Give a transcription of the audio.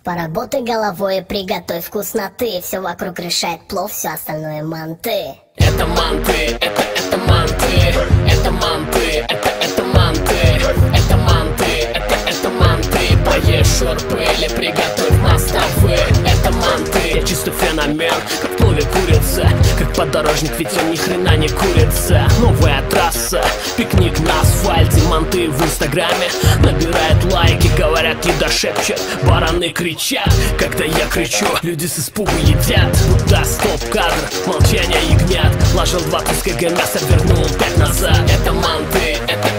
Поработай головой и приготовь вкусноты. Все вокруг решает плов, все остальное манты. Это манты, это манты, это манты, это манты, это манты, это манты. Поешь шорпы или приготовь мостовые. Это манты, я чисто феномен, как в плове курица, как подорожник, ведь он ни хрена не курица. Новая трасса, пикник на асфальте, манты в инстаграме набирает лайки, говорят, еда шепчет, бараны кричат. Когда я кричу, люди с испугу едят, будто стоп-кадр, молчание ягнят. Ложил 2 куска мяса, вернул 5 назад. Это манты, это